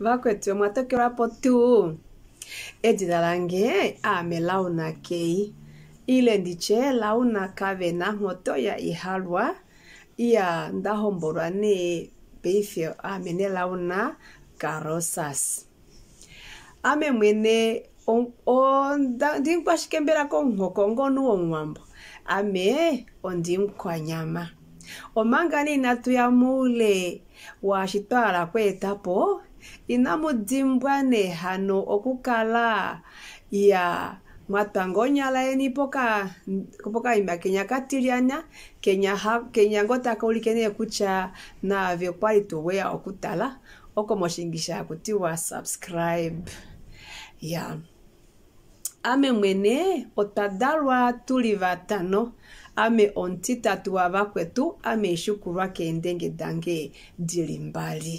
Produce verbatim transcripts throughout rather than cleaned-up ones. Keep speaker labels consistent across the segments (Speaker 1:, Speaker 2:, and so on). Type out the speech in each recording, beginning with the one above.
Speaker 1: Vakwetu mwatokera potu. Edida lange ame launa kei. Ile ndiche launa kavena moto ya ihalwa. Ia ndahomborwa ne beifio ame ne launa karosas. Ame mwene on on dinkwa shikembera kongo ngonu onwambo. Ame ondimkwa nyama. Omangani natu ya mule wa shitwala kwetapo inamudimbwane hano okukala ya mwatangonyala eni poka poka imba Kenya katiriana Kenya ha Kenya ngota kaulikene kucha na vyo kwalito wea okutala okomoshingisha kutiwa subscribe ya ame mwene otadalwa tulivatano ame ontita tuwa kwetu ame shukurwa kendenge dange dilimbali.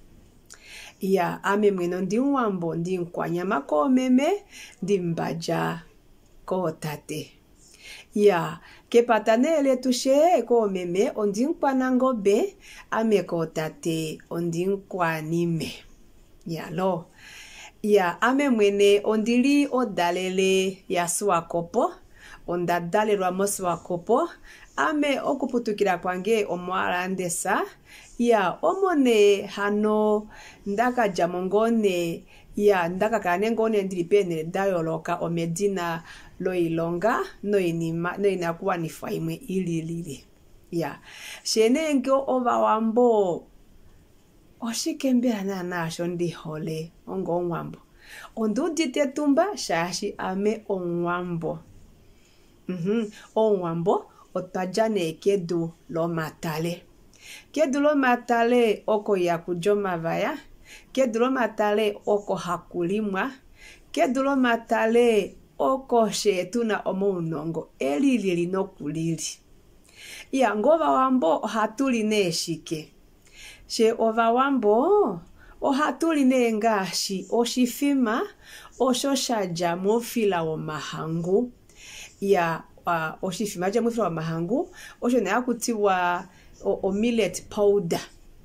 Speaker 1: Ya ame mweno ndi mwambo ndi nkwanyama ko meme ndi mbaja ko tate. Ya kepatane ele tushe ko meme ondi nkwanango be ame ko tate ondi nkwanime. Ya lo. Ya ame mwene ondili odalele ya suwakopo. Onda dalelwa moswa kopo ame okuputukira kwange omwarandesa ya omone hano ndaka jamongone ya ndaka kane ngone ndilipene dayoloka omedina loilonga no inima no inakuwa nifaimwe ililili ya shenengo ova wambo oshikembera na nasho ndi hole ongo onwambo ondudite tumba shashi ame onwambo. Mhm, onwambo otajane kedu lo matale. Kedu lo matale oko ya kujoma vaya. Kedu lo matale oko hakulimwa. Kedu lo matale oko shetuna omo unongo. Eli lili no kulili. Ya ngova wambo hatuli neshike. She ova wambo o hatuli ne ngashi oshifima oshoshaja mofila wa mahangu. Ya uh, oshifimaje mufila wa mahangu osho na yakutiwa o, o millet powder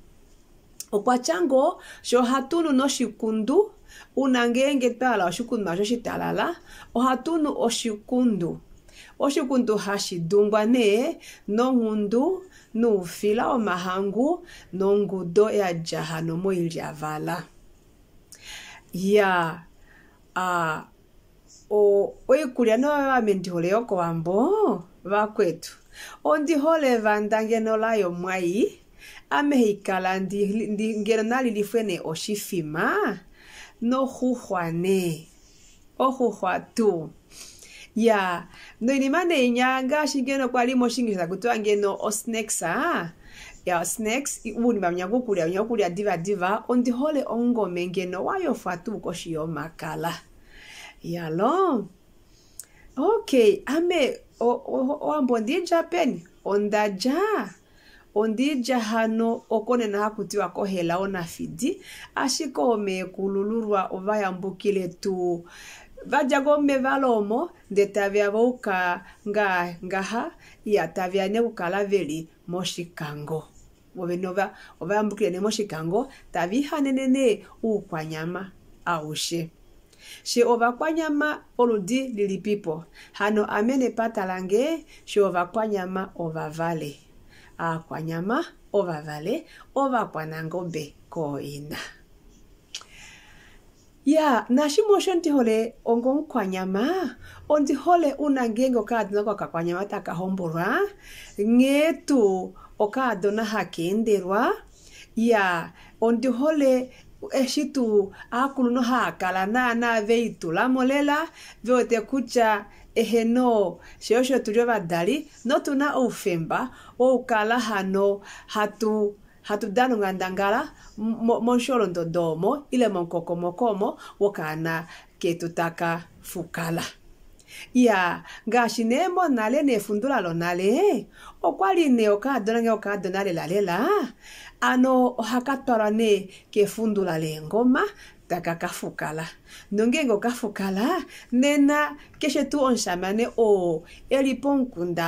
Speaker 1: okwachango sho hatunu no shikundu unangenge tala oshikundu majo shitalala o hatunu oshikundu oshikundu hashidungwa ne no ngundu no fila wa mahangu no ngudo ya jahano mo iliavala ya a uh, o oikulia no amendi hole yoko wambo vakwetu ondi hole vandange no layo mwai amehikala ndi, ndi ngero nali lifwene oshifima no huhwane o huhwatu ya no inimane inyanga shigeno kwa limo shingisha kutuwa ngeno o snacks ah ya snacks uni bamnyango kulia nyakulia diva diva ondi hole ongo mengeno wayo fatu koshio makala. Yalo. Okay, ame o o o ambondi Japan ondaja. Ondija hano okone na hakutiwa ko hela ona fidi ashiko me kululurwa ovaya mbukile tu vajago me valomo de tavia voka nga ngaha ya tavia ne ukala veli moshikango ovenova ovaya mbukile ne moshikango taviha nenene ukwanyama aushe. She ova kwa nyama oludi lilipipo. Hano amene patalange she ova kwa nyama ova vale. A kwa nyama ova vale ova kwa nangobe ko ina. Ya, nashi motion ti hole ongon kwa nyama. Ondi hole unangengo kadina kwa kwa nyama taka hombora. Ngetu okadona hakenderwa. Ya, ondi hole eshitu akulu no hakala na na veitu la molela vyote kucha eheno shosho tulio badali no tuna ufemba o kala hano hatu hatu danu ngandangala monsholo ndodomo ile monkoko mokomo wakana ketutaka fukala ya ngashinemo nale ne fundula lo nale okwali ne okadona nge okadona le lalela ano hakatwarane ke fundula le ngoma taka kafukala nongengo kafukala nena keshe tu onshamane o eliponkunda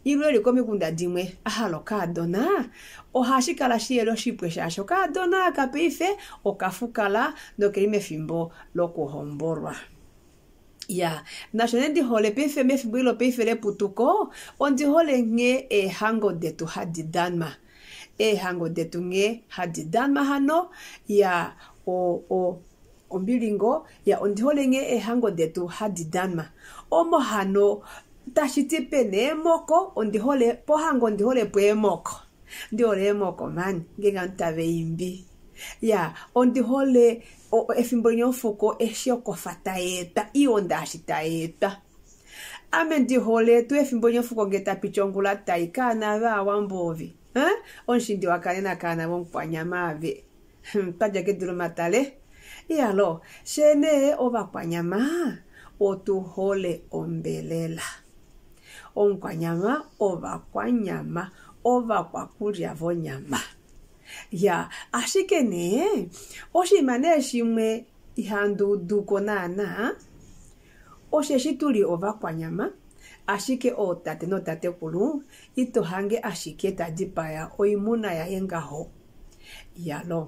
Speaker 1: ilwe komi kunda dimwe ahalo kadona o hashikala shielo shipwe shasho kadona kapife o kafukala no kerime fimbo loko homborwa ya nationendi hole pife me fimbo ilo pife le putuko ondi hole nge e hango detu hadi danma e hango detu nge hadi danma hano ya o o ombilingo ya ondi hole nge e hango detu hadi danma omo hano tashiti pene moko ondi hole po hango ondi hole pwe moko ndi hole moko man ngenga ntave imbi ya ondi hole o efimbo nyofuko eshioko fataeta ionda shitaeta ame ndi hole tu efimbo nyofuko ngeta pichongula taikana va wambovi eh onshindi wakanena kana bompanya mave paja keduro matale ya lo shene ova kwanyama otu hole ombelela onkwanyama ova kwanyama ova kwakuria vonyama ya ashikene oshimane shimwe ihandu duko nana osheshituli ova kwanyama ashike o tate no tate kulu ito hange ashike tadipaya oimuna ya yengaho ya lo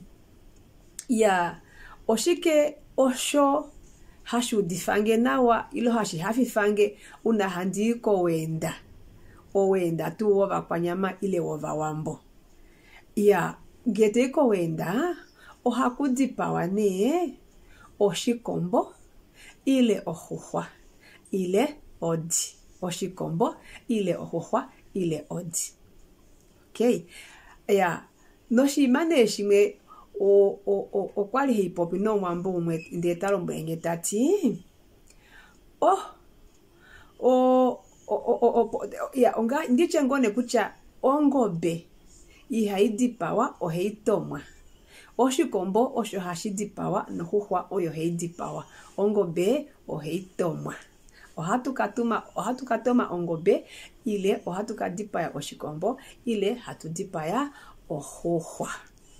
Speaker 1: ya oshike osho hashu difange nawa ilo hashi hafi fange una handiko wenda o wenda tu ova kwanyama ile ova wambo ya geteko wenda o hakudipawa ne oshikombo ile ohuhwa ile odi oshikombo ile ohuhwa ile odi okay ya no shimane shime o o o o kwali hip hop no mwambo umwe ndetalo mbenge tati oh o o o ya onga ndiche ngone kucha ongobe ihaidipawa o heitomwa oshikombo osho hashidipawa no huhwa oyo heidipawa ongobe o heitomwa ohatukatuma ohatukatoma ongobe ile ohatukadipaya oshikombo ile hatudipaya ohuhwa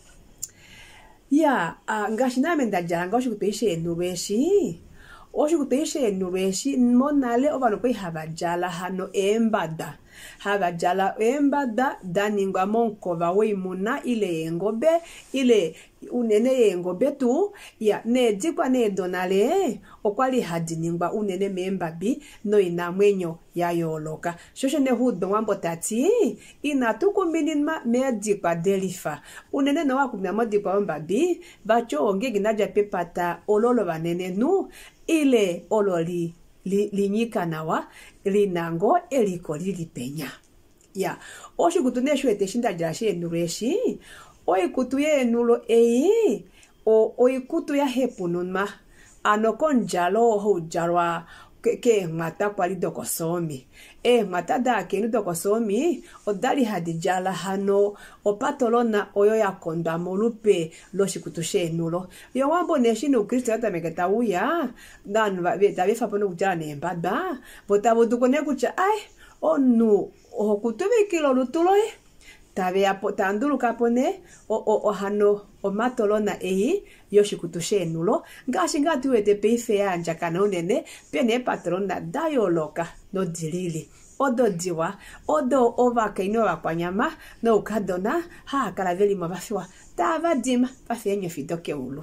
Speaker 1: ya uh, ngashiname ndajanga oshikupeishe enubeshi oshikupeishe enubeshi monale obano kwe habajala hano embada habajala embada daningwa monkova weimuna ile engobe ile unene engobe tu ya ne dikwa ne donale okwali hadiningwa unene membabi no inamwenyo ya yoloka shosho ne hudo wambo tati ina tukumbinima me dikwa delifa unene no wakumna modikwa mbabi bacho ongegi naja pepata ololo banene nu ile ololi li, linyika nawa linango eliko lilipenya ya oshikutune shwete shinda jashe nureshi oikutu ye nulo eyi o oikutu ya hepununma anokon jalo ho jalwa ke, ke mata kwali dokosomi e mata da kenu dokosomi odali hadijala hano opatolona oyo ya konda molupe lo shikutushe nulo yo wambo neshino kristo yata meketa uya dan va beta befa pono kujala nembada bota bodukone kucha ai onu okutube kilo lutulo e tabe apotandulu kapone o o o hano o matolona eyi yoshikutushe nulo ngashi ngati wete peife ya njakana unene pene patrona dayoloka no dilili odo diwa odo ova kaino wakwanyama no ukadona ha kalaveli mabafiwa tava dima pafenye fidoke ulu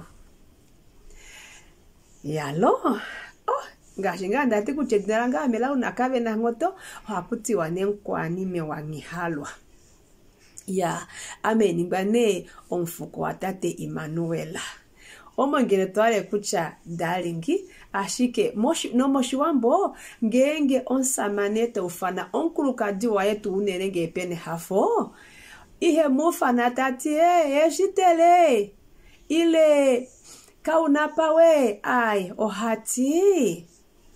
Speaker 1: yalo oh ngashi nganda tikuchedera ngamela unakabe na ngoto hakutiwa nenkwani mewangihalwa ya ameni ngane omfuko wa tate Emmanuela omongere twale kucha dalingi ashike moshi no moshi wambo ngenge onsamanete ufana onkuluka diwa yetu unenenge pene hafo ihe mufana tati e eshitele ile kaunapawe ai ohati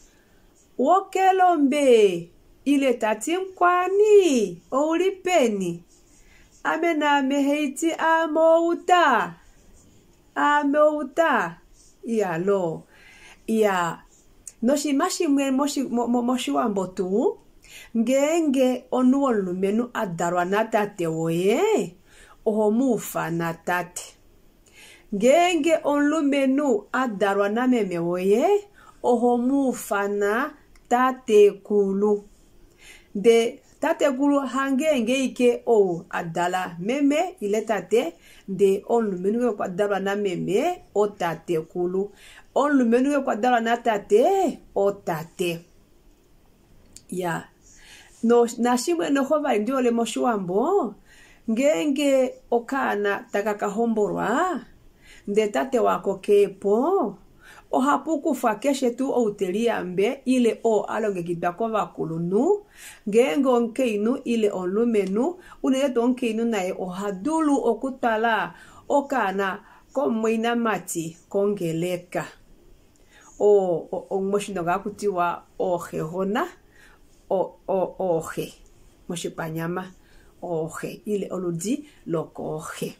Speaker 1: wokelombe ile tati mkwani oulipeni amena meheiti amouta amouta ya lo ya noshimashi mwe moshi moshi wambo tu ngenge onuo lumenu adarwa na tate woye ohomufa na tate ngenge onlumenu adarwa na meme woye ohomufa na tate kulu de tate kulu hange ngeike o adala meme ile tate de on lumenu kwa dala na meme o tate kulu on lumenu kwa dala na tate o tate ya no nashimwe no hova ndio le moshuambo ngenge okana takakahomborwa nde tate wako kepo o hapuku fakeshe tu o uteliambe ile o alonge kidako vakulunu ngengo nkeinu ile onlumenu uneto nkeinu nae o hadulu okutala okana komwina mati kongeleka o o, o moshino gakutiwa ohe hona o o ohe moshipanyama ohe ile oludi lokohe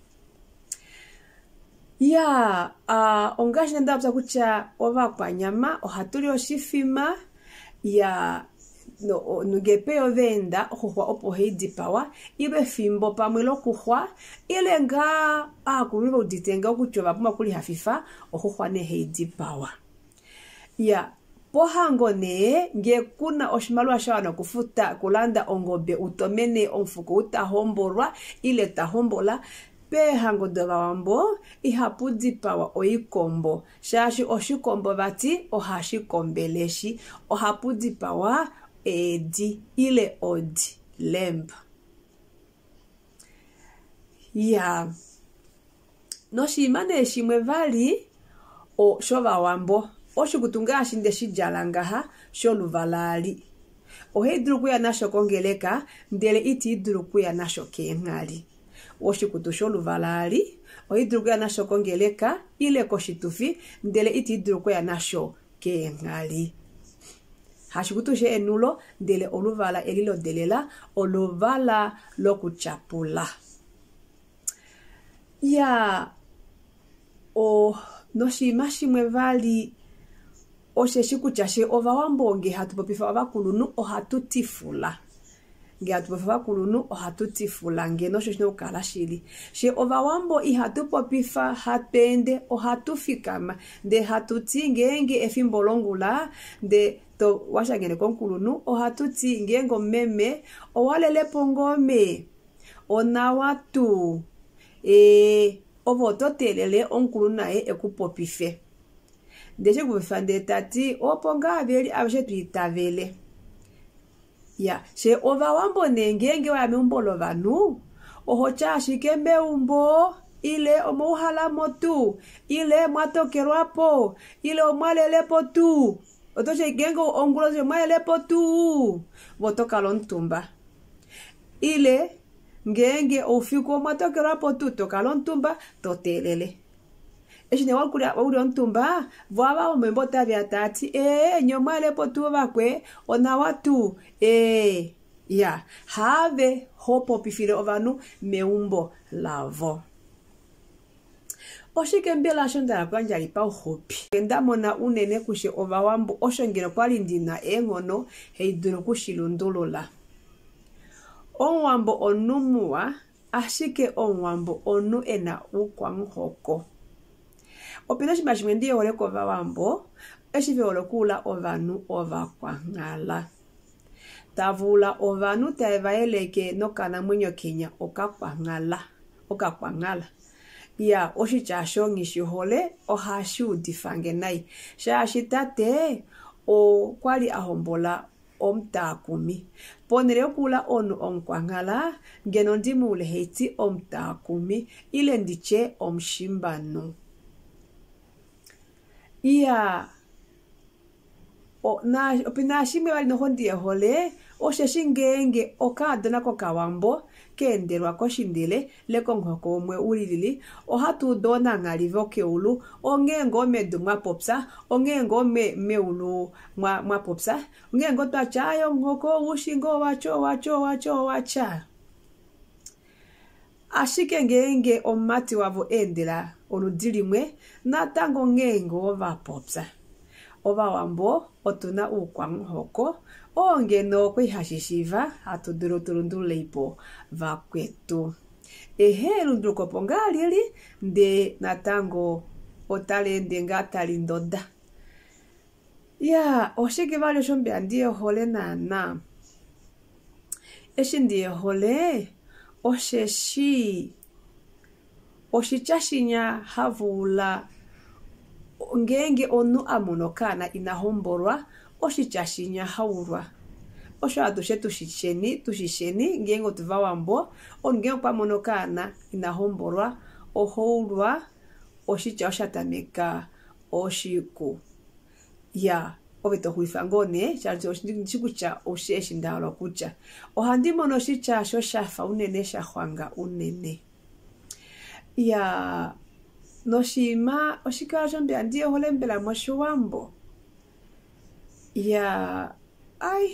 Speaker 1: ya uh, ongashi nenda apsa kucha ova kwa nyama ohatuli oshifima ya no nugepe ovenda okuhwa opo heidi pawa ibe fimbo pamwelo kuhwa ile nga akululo uditenga okuchova puma kuli hafifa okuhwa ne heidi pawa ya pohango ne nge kuna oshimalwa shawana kufuta kulanda ongobe utomene onfuko utahomborwa ile tahombola pe hango dova wambo ihapudi pawa oikombo shashi oshikombo bati ohashikombeleshi ohapudi pawa edi ile odi lemba ya no shimane shimwe vali o shova wambo oshikutunga ashinde shijalangaha sholuvalali ohedruku ya nasho kongeleka ndele iti idruku ya nasho kengali oshikutu sholuvalali ohidruku ya nasho kongeleka ile koshitufi ndele iti idruku ya nasho kengali hashikutu she enulo ndele oluvala elilo delela oluvala lokuchapula ya o noshima shimwe vali oshe shikuchashe ova wambonge hatupopifa abakulunu ohatutifula nge hatupopifa abakulunu ohatutifula nge nosho shino ukala shili she ova wambo ihatupopifa hatende ohatufikama nde hatuti ngenge efimbolongula nde to washangene konkulunu ohatuti ngengo meme owalele pongome ona watu e ovo totelele onkulu nae ekupopife ndeje kubifande tati oponga abeli abashe tuitavele ya she ova wambo nengenge wa meumbolo vanu oho chashi meumbo ile omuhala motu ile mwatokerwapo ile omwalelepo tu otoche gengo ongulo je mwalelepo tu votoka lontumba ile ngenge ofiko mwatokerwapo tu toka lontumba totelele eshine wakuli wakuli ontumba vwava omembota vya tati eh nyomale potu vakwe ona watu eh ya have hopo pifile ovanu meumbo lavo oshike mbela shonda kwanja lipa uhopi ndamona unene kushe ovawambo oshongero kwali ndina engono heiduro kushilundulula onwambo onumua ashike onwambo onu ena ukwanghoko opina shimashimwe ndiye ole kova wambo eshive ole kula ovanu ova kwa ngala tavula ovanu taevaeleke nokana mwenyo kenya oka kwa ngala oka kwa ngala ya oshichasho ngishihole ohashi udifange nai shashitate o kwali ahombola omtakumi ponere kula onu onkwangala ngeno ndimule heiti omtakumi ile ndiche omshimbano iya o na opina shime bali no hondie hole o sheshingenge okadona ko kawambo kenderwa ko shindile le konghoko omwe ulilili o hatu dona ngalivo keulu ongengo medumwa popsa ongengo me meulu mwa mwa popsa ongengo twachayo ngoko ushingo wacho wacho wacho wacha ashike ngenge omati wavo endela oludilimwe natango ngengo ova popsa ova wambo otuna ukwamhoko ongeno kwihashishiva hatudurutulunduleipo vakwetu ehe lunduko pongalili nde natango otalende ngatali ndoda ya oshike vale shombe andie hole nana eshindi hole osheshi oshichashinya havula ngenge onu amonokana inahomborwa oshichashinya haurwa osho atushe tushisheni tushisheni ngenge tuva wambo onge pamonokana inahomborwa ohourwa oshicha oshatameka oshiku ya obeto huifangone charjo chikucha osheshi ndalo kucha ohandi mono shicha sho shafa unene shahwanga unene ya noshima oshikala shombe andi holembela moshiwambo ya ai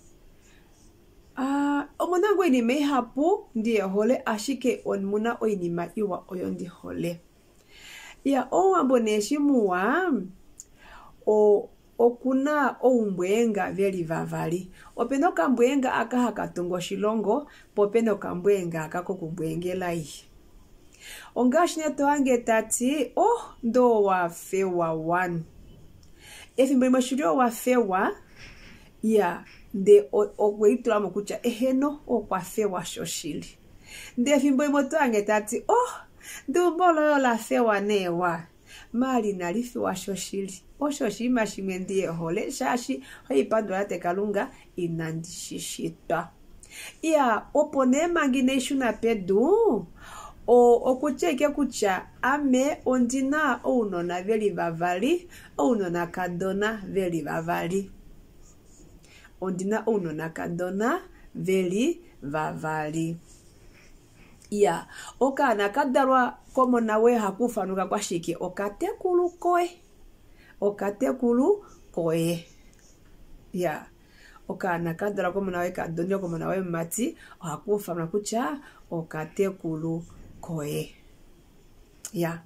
Speaker 1: ah omonango inime hapu ndiye hole ashike onmuna oinima iwa oyo ndi hole ya owambo neshimuwa o okuna oumbwenga veli vavali opena okambwenga aka hakatungo shilongo popena okambwenga aka kokumbwengelai ongashi neto wange tati oh ndo wafewa one efimbo limwe shulio wafewa ya nde okweitula mokucha eheno okwafewa shoshili nde efimbo limwe to wange tati oh ndumbolo yo lafewa newa mali nalifewa shoshili osho shima shimwe ndiye hole shashi hoipandula tekalunga inandishishita ya opone mangine shuna pedu o okucheke kucha ame ondina ounona veli vavali ounona kadona veli vavali ondina ounona kadona veli vavali ya okana kadarwa komona we hakufanuka kwa shiki okatekulu koe okatekulu koe ya okana kadarwa komona we kadonyo komona we mati hakufanuka kucha okatekulu koe ya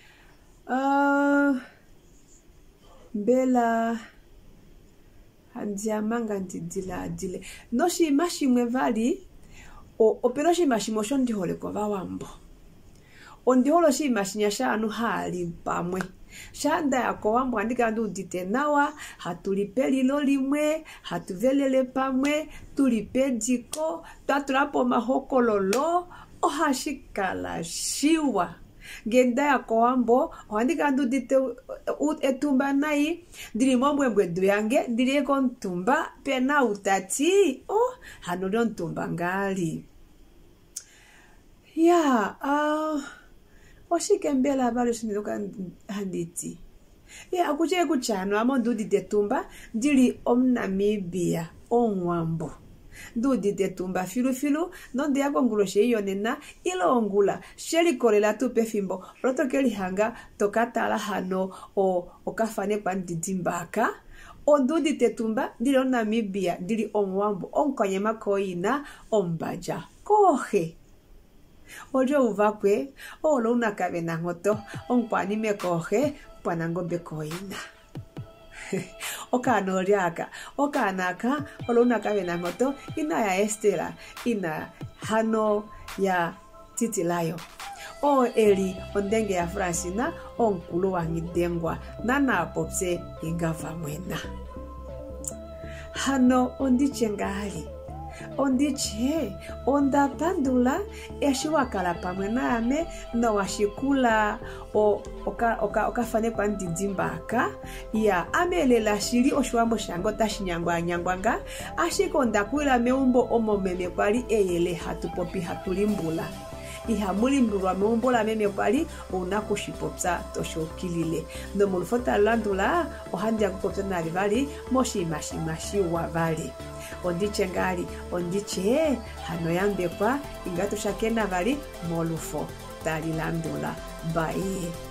Speaker 1: uh, mbela handiamanga ndidila dile no shima shimwe vali o opero shima shimo sho ndihole ko vawambo ondiholo shima shinya shanu hali pamwe shanda yako wambo andika ndu dite nawa hatulipe lilo limwe hatuvelele pamwe tulipe diko tatulapo mahokololo ohashikala shiwa genda yako wambo andika ndu dite etumba nai ndiri mombwembwe duyange ndiri ko ntumba pena utati oh hanolo ntumba ngali ya uh, oshikembela balo shiniloka handiti ya akuche kuchano amondu dite tumba ndiri omnamibia onwambo ndudi de tumba filu filu nonde yako ngulo sheyonena ilongula sheli kolela tupe fimbo roto keli hanga tokatala hano o okafane kwa ndidimbaka ondudi tetumba ndilo Namibia ndili omwambo onkonyema koina ombaja kohe ojo uvakwe olo unakabe na ngoto onkwani me kohe panangombe koina okano liaka okanaka olona kabena ngoto ina ya Estela ina hano ya titilayo o eli ondenge ya Francina onkulu wangidengwa nana popse ingava mwena hano ondichengali ondiche onda pandula eshiwakala pamwe name no washikula o oka oka okafane kwa ndidimbaka ya amelela shili oshwambo shango tashinyangwa nyangwanga ashikonda kuila meumbo omomeme kwali eyele hatupopi hatulimbula ihamulimbulwa meumbo la meme kwali unakushipopsa toshokilile no mulfota landula ohandia kupopsa na rivali moshi mashi mashi wavali ondiche ngali ondiche hano yambekwa ingatu shakena vali molufo talilandula bye.